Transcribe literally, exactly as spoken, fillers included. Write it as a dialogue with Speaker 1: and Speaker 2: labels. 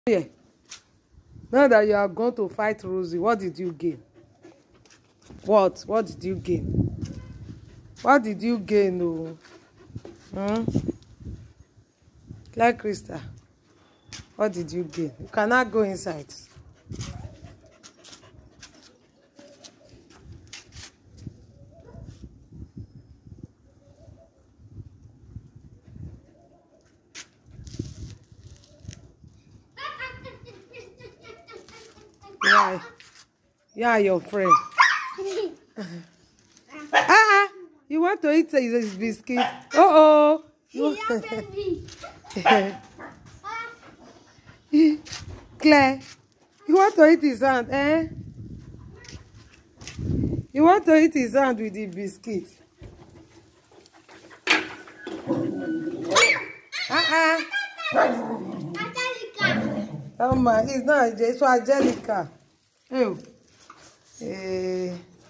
Speaker 1: Yeah. Now that you are going to fight Rosie, what did you gain? What? What did you gain? What did you gain? Oh, hmm? Like Krista, what did you gain? You cannot go inside. Yeah, yeah, your friend. Ah, you want to eat his biscuit? Uh oh. You... Claire, you want to eat his hand, eh? You want to eat his hand with the biscuit? Ah ah. Oh my, it's not. It's for Angelica. Oh. Eh.